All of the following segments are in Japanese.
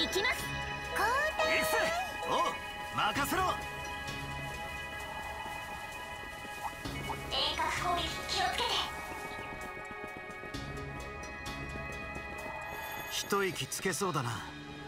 きます。 行くぜ。おう、任せろ。 遠隔攻撃気をつけて。 一息つけそうだな。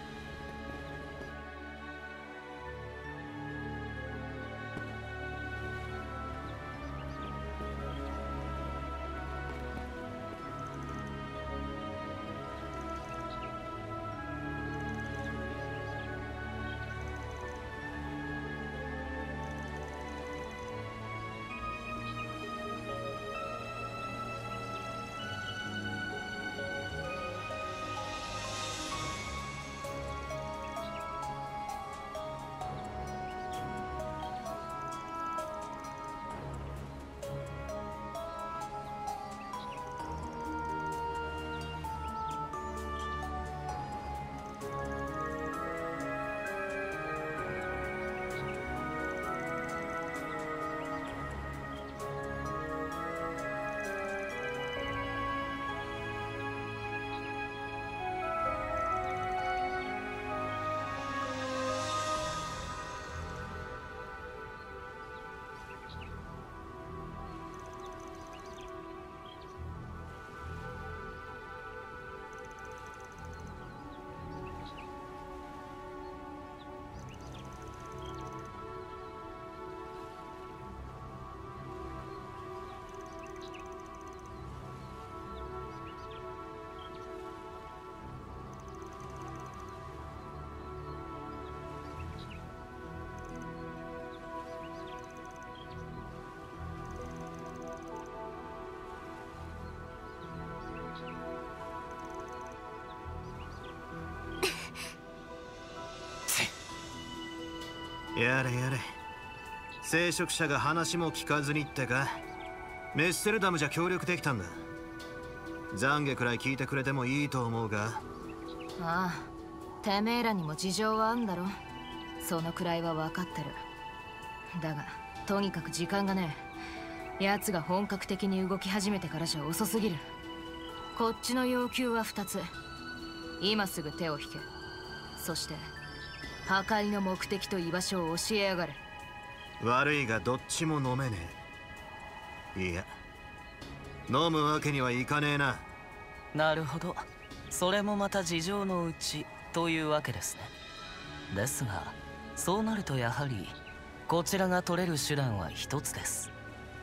やれやれ、聖職者が話も聞かずにってか。メッセルダムじゃ協力できたんだ。懺悔くらい聞いてくれてもいいと思うが。 ああ、てめえらにも事情はあんだろ。そのくらいは分かってる。だがとにかく時間がねえ。奴が本格的に動き始めてからじゃ遅すぎる。こっちの要求は2つ。今すぐ手を引け。そして破壊の目的と居場所を教えやがれ。 悪いがどっちも飲めねえ。いや、飲むわけにはいかねえな。 なるほど、それもまた事情のうちというわけですね。ですがそうなるとやはりこちらが取れる手段は一つです。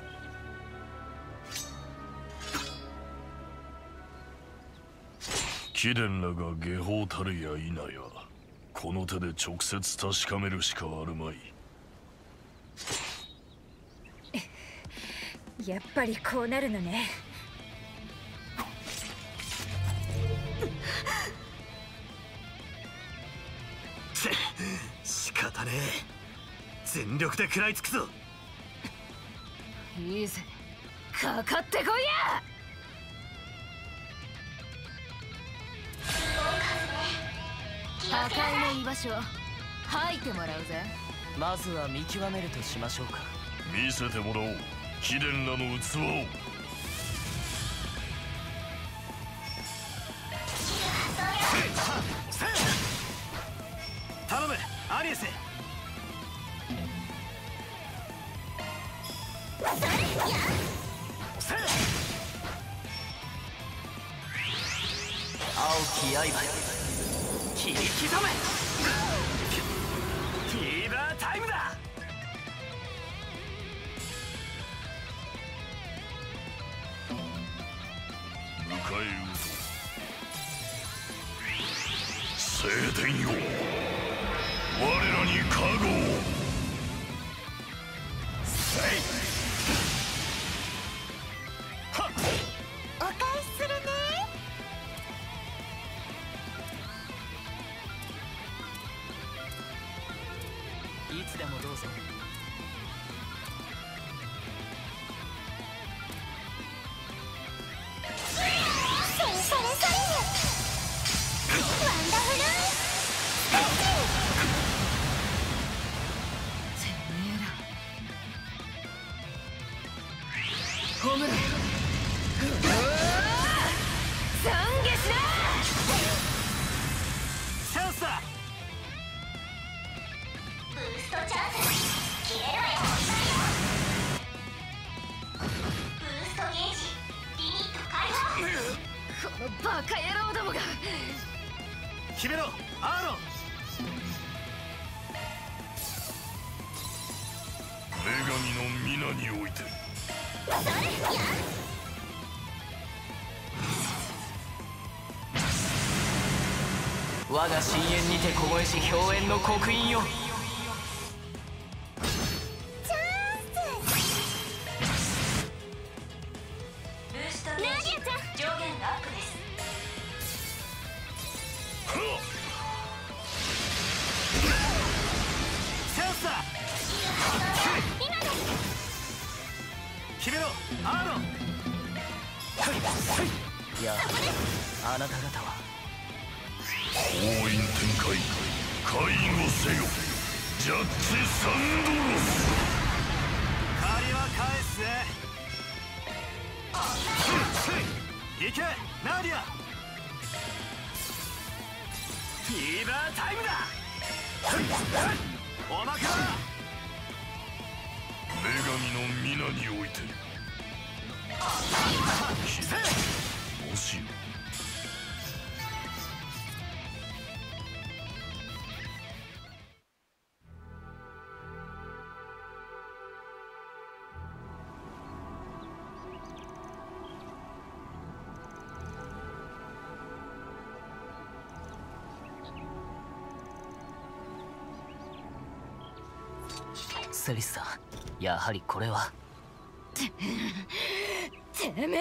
貴殿らが下法たるや否や、この手で直接確かめるしかあるまい。 やっぱりこうなるのね。 仕方ねえ、全力で食らいつくぞ。 いいぜ、かかってこいや。破壊の居場所吐いてもらうぜ。 まずは見極めるとしましょうか。 見せてもらおう、貴殿らの器を。 頼むアリエス。 青き刃よ、 切り刻め。フィーバータイムだ。 迎え撃とう。聖典よ、我らに加護を。せい。 お返しするね。 いつでもどうぞ。 ホムラ、懺悔しな。 チャンスだ。 ストチャンス決めろよ。ブーストゲージリミット解放。 このバカ野郎どもが。 決めろアーロン。 女神の皆において我が深淵にて凍えし氷炎の刻印よ。 ブーストゲージ上限アップです。 チャンスだ。決めろアーロン。 いやあなた方は封印展開介護せよジャッジサンドロス。 借りは返すぜ。行けナーディア。フィーバータイムだ。おまけだ。 女神の皆においてもしよセリスさん、やはりこれはてめえ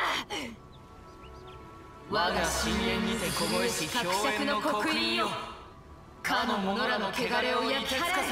ら。 我が深淵にて凍えし氷炎の刻印よ。かの者らの汚れを焼き尽かせ。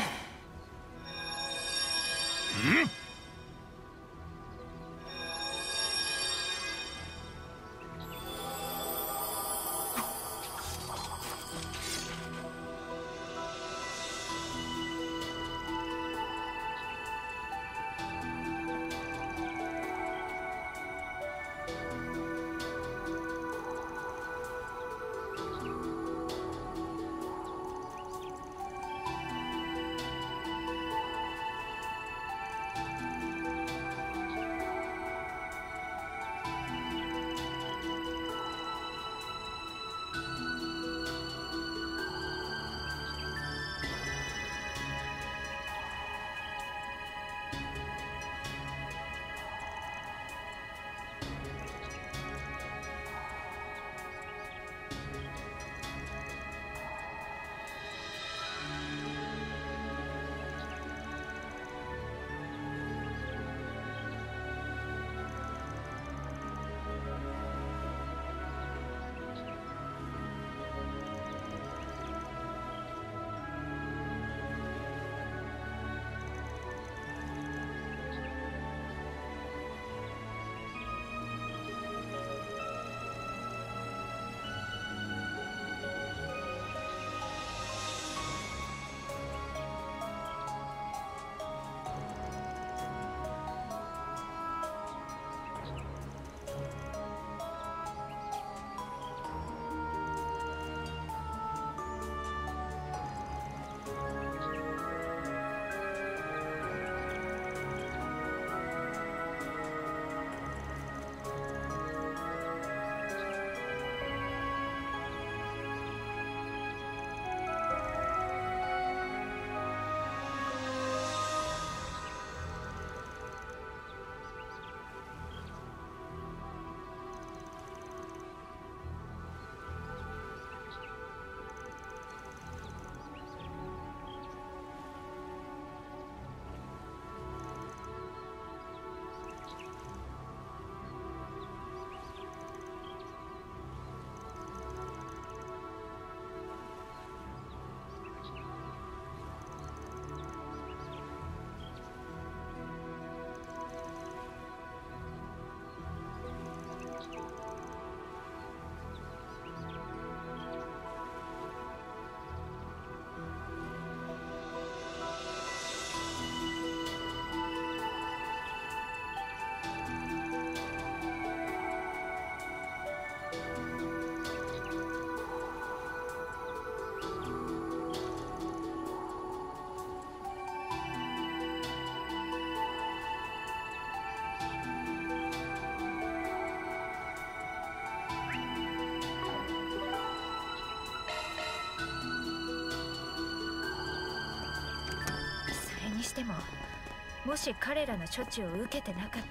にしても、もし彼らの処置を受けてなかったら。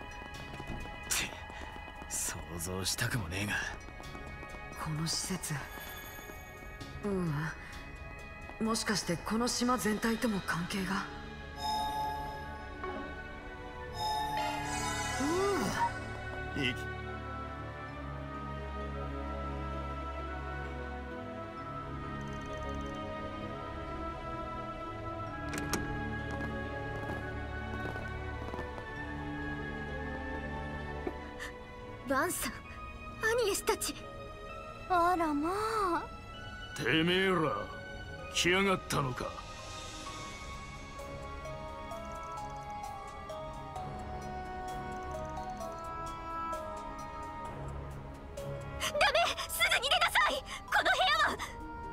想像したくもねえが。 この施設、もしかしてこの島全体とも関係が。 いいバンさん、アニエスたち。 あらまあ。 てめえら来やがったのか。 ダメ、すぐに出なさい。この部屋は。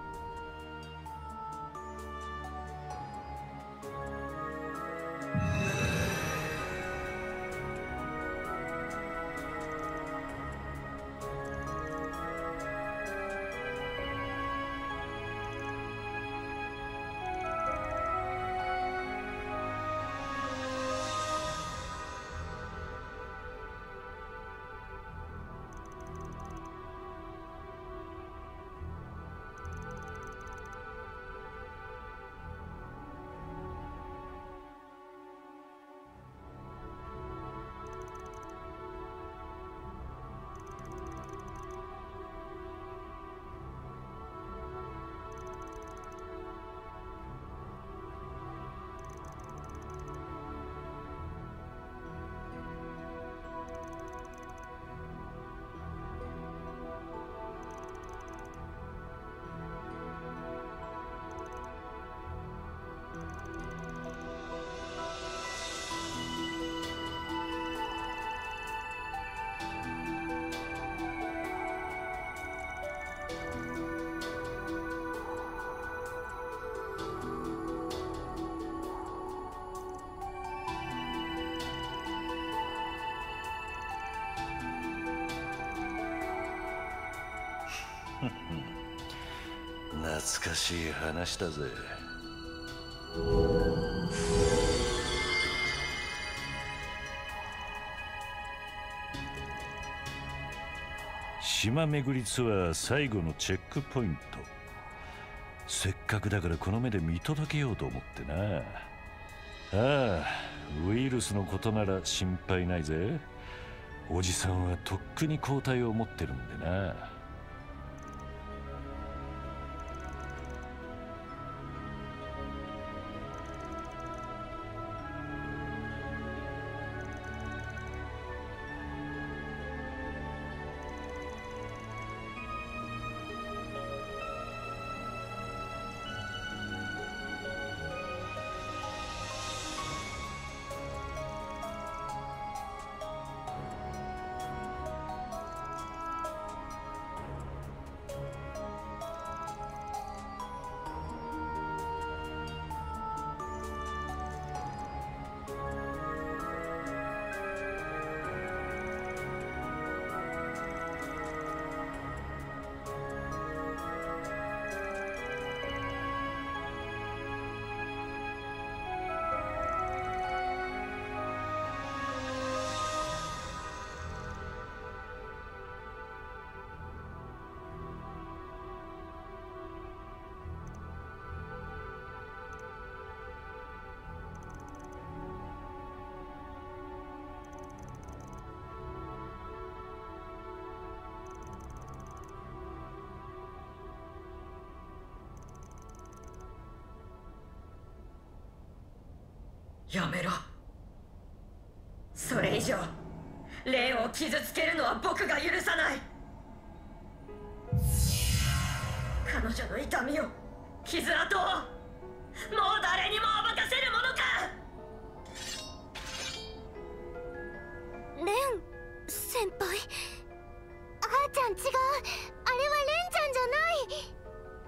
懐かしい話だぜ。島巡りツアー最後のチェックポイント。せっかくだからこの目で見届けようと思ってな。ああ、ウイルスのことなら心配ないぜ。おじさんはとっくに抗体を持ってるんでな。 やめろ。 それ以上レンを傷つけるのは僕が許さない。彼女の痛みを、傷跡を、もう誰にも暴かせるものか。 レン先輩、あーちゃん違う。あれはレンちゃんじゃない。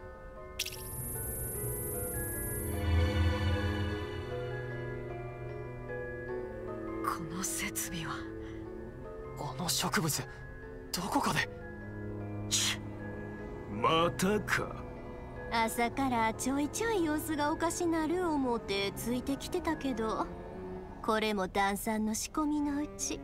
この設備は。 あの植物、どこかで。 またか。 朝からちょいちょい様子がおかしなる思うてついてきてたけど、これもダンさんの仕込みのうち。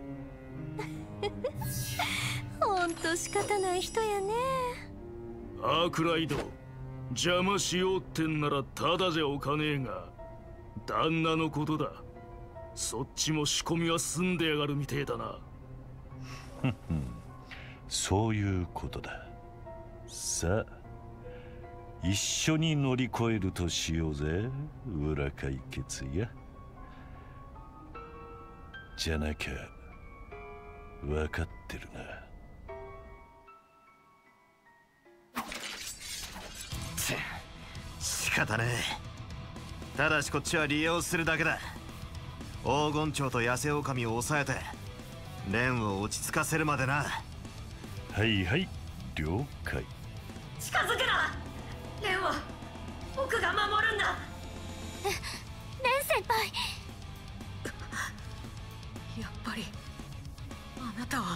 ほんと仕方ない人やね。 アークライド、邪魔しようってんならただじゃおかねえが、旦那のことだ。そっちも仕込みは済んでやがるみてえだな。 そういうことだ。さあ、一緒に乗り越えるとしようぜ、裏解決や。じゃなきゃ分かってるな。 仕方ねえ。ただしこっちは利用するだけだ。黄金蝶と痩せ狼を抑えて蓮を落ち着かせるまでな。 はいはい、了解。 近づくな。蓮は僕が守るんだ。 蓮先輩。 やっぱりあなたは。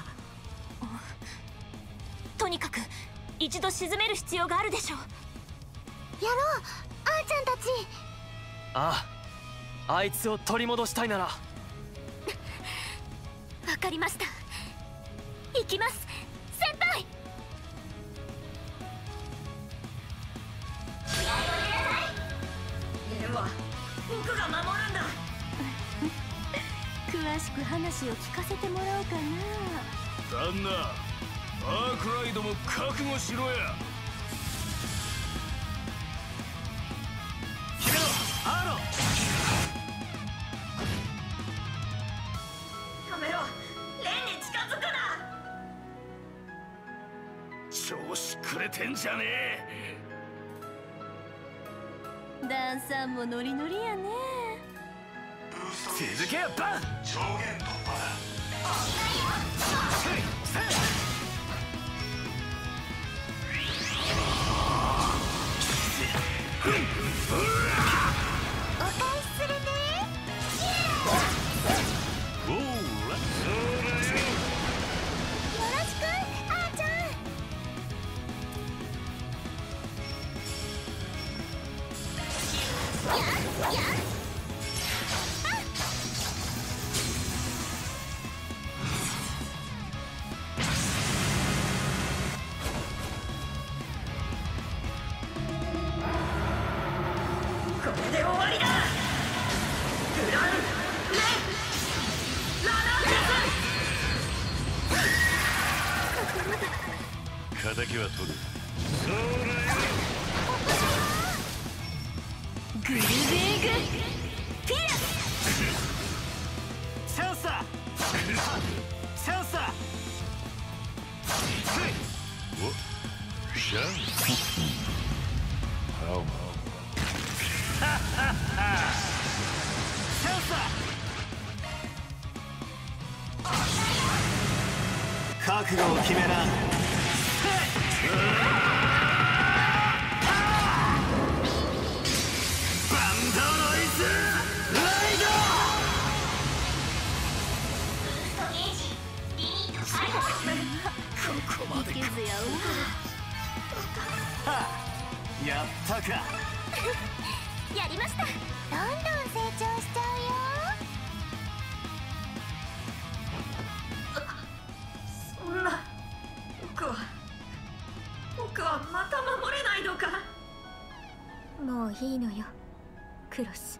とにかく一度沈める必要があるでしょう。やろう、あーちゃんたち。 ああ、あいつを取り戻したいなら。 わかりました。行きます、先輩。 蓮は僕が守るんだ。 詳しく話を聞かせてもらおうかな。 旦那、アークライドも覚悟しろや。 決めろ、アーロ。 やめろ、蓮に近づくな。 調子くれてんじゃねえ。 ダンさんもノリノリやね。 続けやバン。 上限突破だ。 お返しするね。 おーら、そよろしく、あーちゃん。やっやっ。 これで終わりだ。グランレンラナ敵は取る。 グルベーグピアス。 チャンスだ。チャンスだ。 お、シャン。ハウマチャンスだ。覚悟を決めな。バンドノイズライド。 いけずややったか。 やりました。どんどん成長しちゃそんな。僕はまた守れないのか。 うよ。もういいのよ、クロス。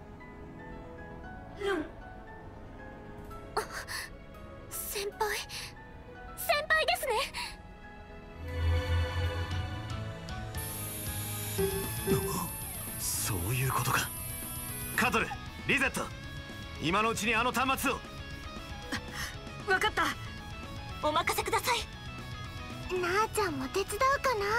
先輩ですね。 そういうことか。カトル、リゼット、今のうちにあの端末を。 わかった。 お任せください。なあちゃんも手伝うかな。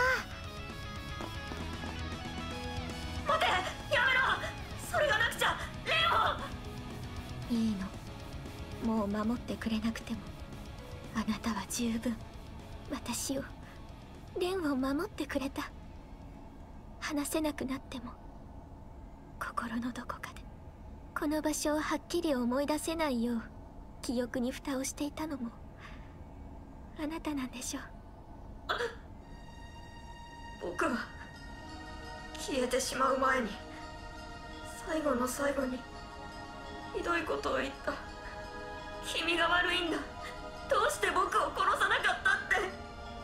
待て、やめろ。それがなくちゃレオ。 いいの、もう守ってくれなくてもあなたは十分私を、レンを守ってくれた。話せなくなっても心のどこかでこの場所をはっきり思い出せないよう記憶に蓋をしていたのもあなたなんでしょう。 僕は消えてしまう前に、最後の最後にひどいことを言った。君が悪いんだ。どうして僕を殺さなかったって。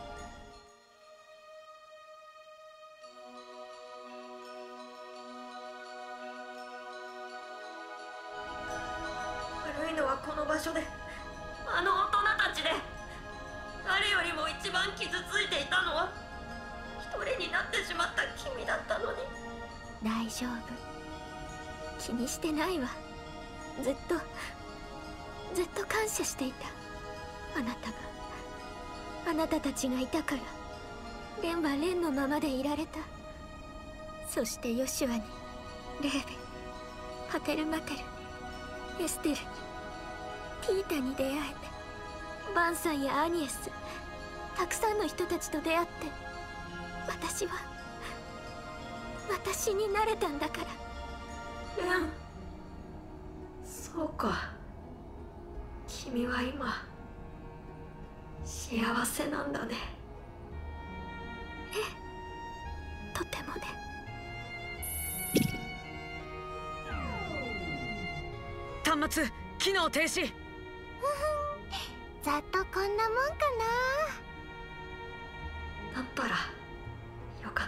悪いのはこの場所で、あの大人たちで。誰よりも一番傷ついていたのは一人になってしまった君だったのに。 大丈夫、気にしてないわ。ずっと感謝していた。あなたたちがいたからレンはレンのままでいられた。そしてヨシュアにレーベ、パテルマテル、エステルに、ティータに出会えて、バンさんやアニエス、たくさんの人たちと出会って、私になれたんだから。 レン、そうか。君は今幸せなんだね。 ええ、とてもね。 端末機能停止。 ざっとこんなもんかな。だったらよかった。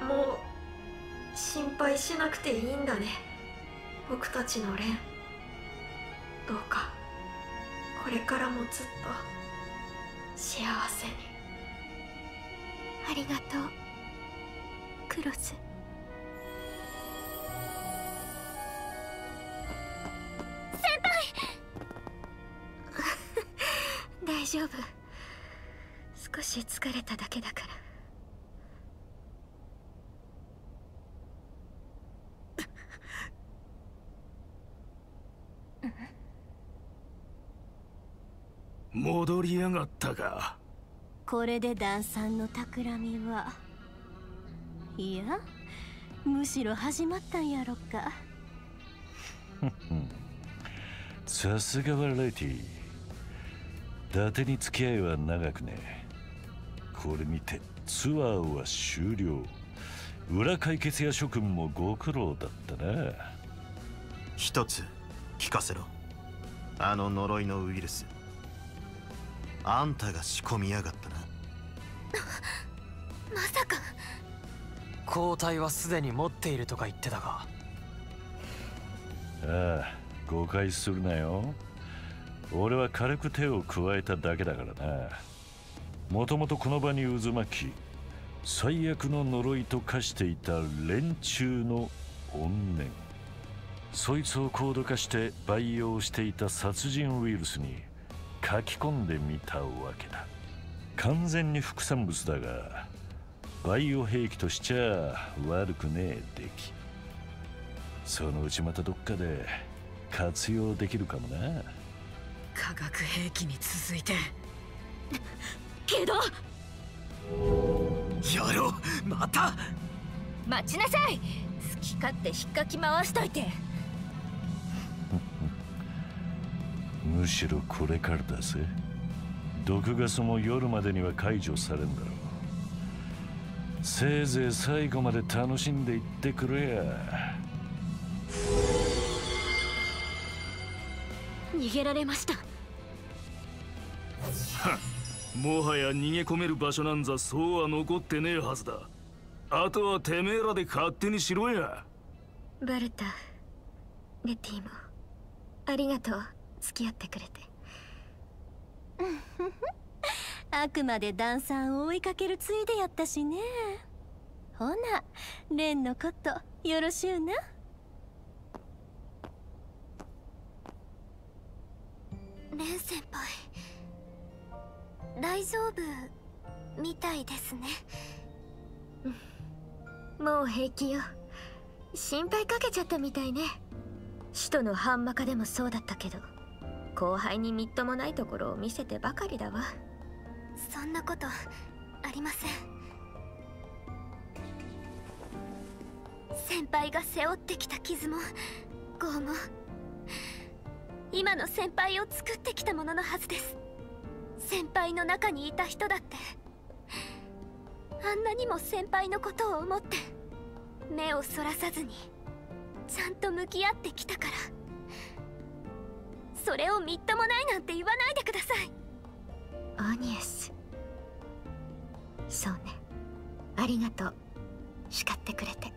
もう心配しなくていいんだね、僕たちのレン。どうかこれからもずっと幸せに。 ありがとう、クロス。先輩大丈夫、少し疲れただけだから。 戻りやがったか。 これでダンさんの企みはいや、むしろ始まったんやろか。 さすがはレティ。伊達に付き合いは長くね。これにてツアーは終了。裏解決や諸君もご苦労だったな。 一つ聞かせろ。あの呪いのウイルス、あんたが仕込みやがったな。 まさか。 抗体はすでに持っているとか言ってたが。 ああ、誤解するなよ。俺は軽く手を加えただけだからな。もともとこの場に渦巻き、最悪の呪いと化していた連中の怨念、そいつを高度化して培養していた殺人ウイルスに書き込んでみたわけだ。完全に副産物だが、バイオ兵器としちゃ悪くねえ出来。そのうちまたどっかで活用できるかもな。 化学兵器に続いてけどやろう、また。 待ちなさい。好き勝手引っかき回しといて。 むしろこれからだぜ。毒ガスも夜までには解除されんだろう。せいぜい最後まで楽しんでいってくれや。 逃げられました。 もはや逃げ込める場所なんざそうは残ってねえはずだ。あとはてめえらで勝手にしろや。 バルタ、レティもありがとう、付き合ってくれて。 あくまでダンさんを追いかけるついでやったしね。ほな、レンのことよろしゅうな。 レン先輩、大丈夫みたいですね。もう平気よ。心配かけちゃったみたいね。使徒のハンマカでもそうだったけど、後輩にみっともないところを見せてばかりだわ。そんなことありません。先輩が背負ってきた傷も業も今の先輩を作ってきたもののはずです。先輩の中にいた人だってあんなにも先輩のことを思って目をそらさずにちゃんと向き合ってきたから、それをみっともないなんて言わないでください。 アニエス、そうね、ありがとう、叱ってくれて。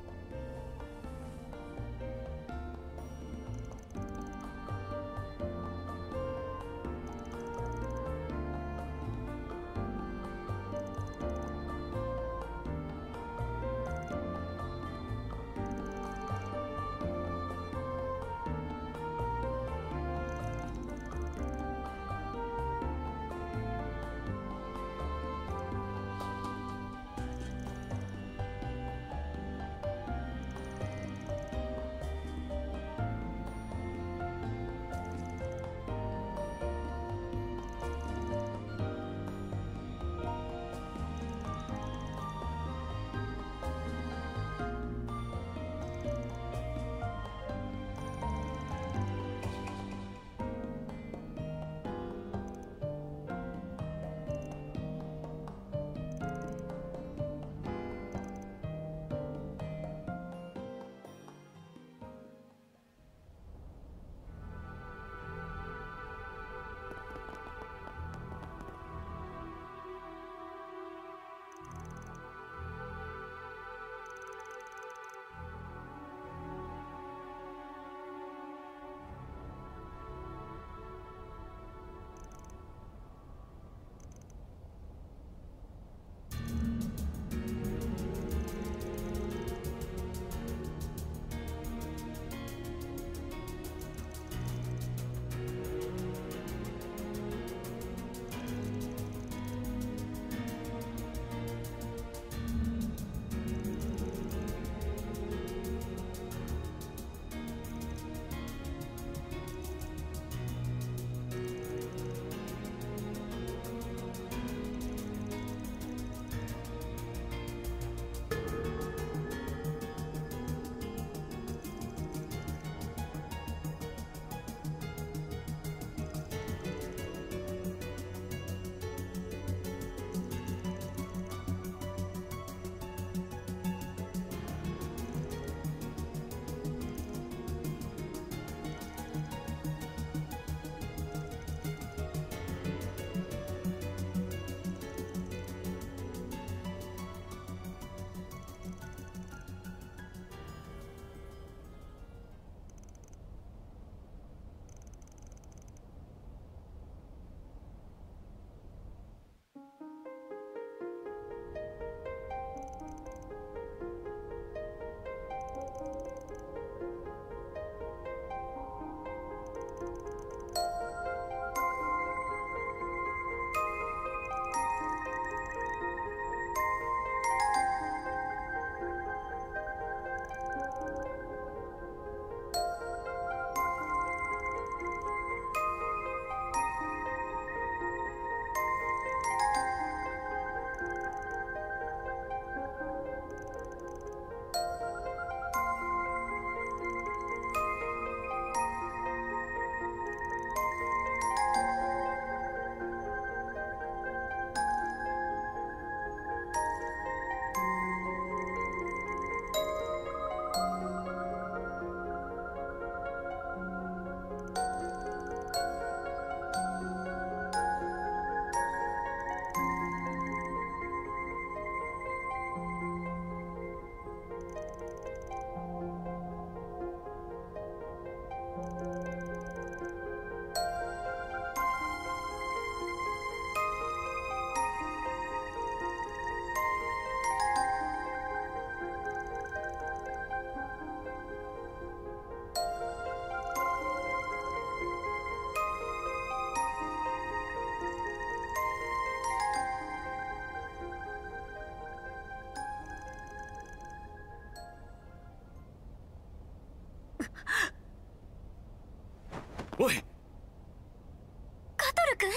おい、 カトル君、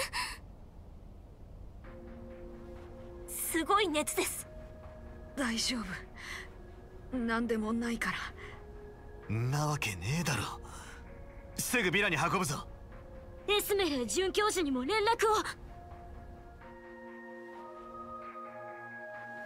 すごい熱です。 大丈夫、何でもないから。 んなわけねえだろ。すぐビラに運ぶぞ。 エスメル准教授にも連絡を。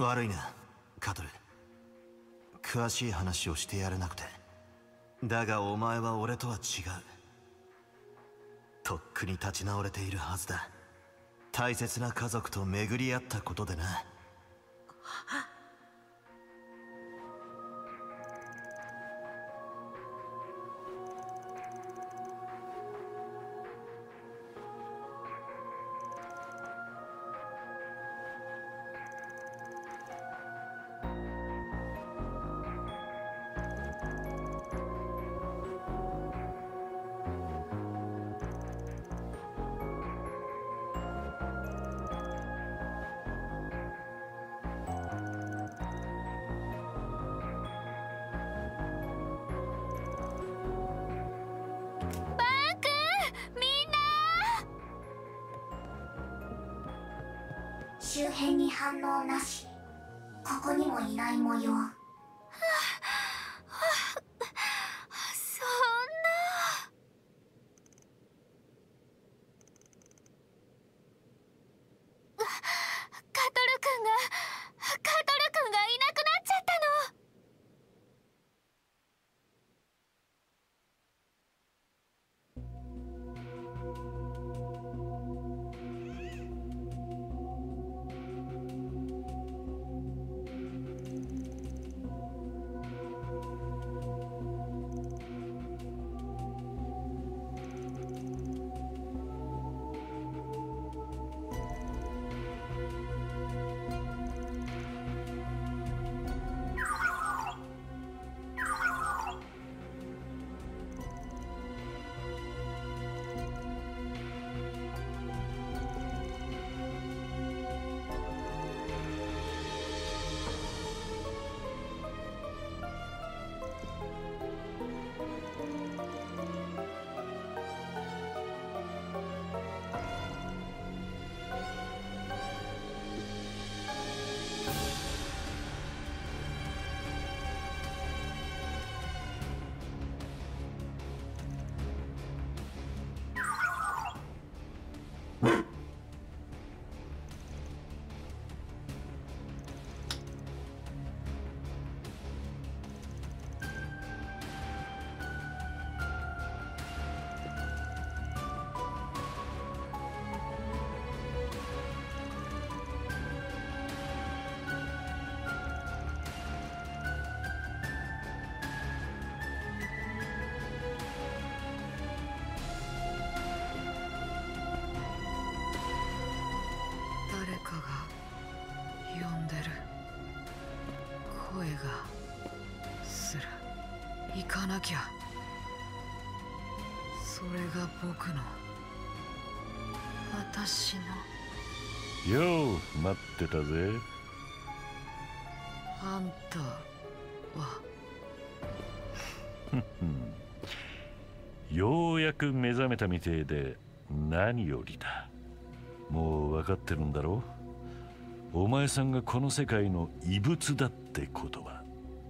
悪いなカトル。詳しい話をしてやれなくて。だがお前は俺とは違う。とっくに立ち直れているはずだ。大切な家族と巡り合ったことでな。 周辺に反応なし。ここにもいない模様。 そんな。カトル君がいなくなっちゃったの。 誰かが呼んでる。声がする。行かなきゃ。それが僕の、私の。 よう待ってたぜ。 あんたはようやく目覚めたみてえで何よりだ。もう分かってるんだろう。お前さんがこの世界の異物だってことは。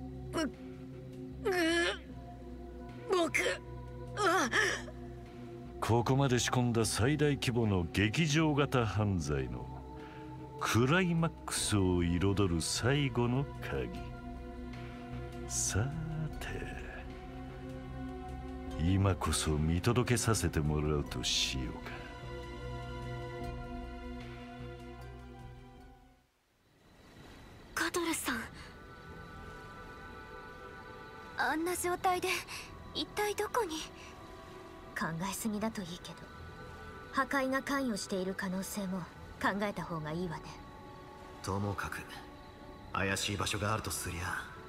僕はここまで仕込んだ最大規模の劇場型犯罪のクライマックスを彩る最後の鍵。さて今こそ見届けさせてもらうとしようか。 カトルさん、あんな状態で一体どこに。 考えすぎだといいけど、破壊が関与している可能性も考えた方がいいわね。 ともかく怪しい場所があるとすりゃ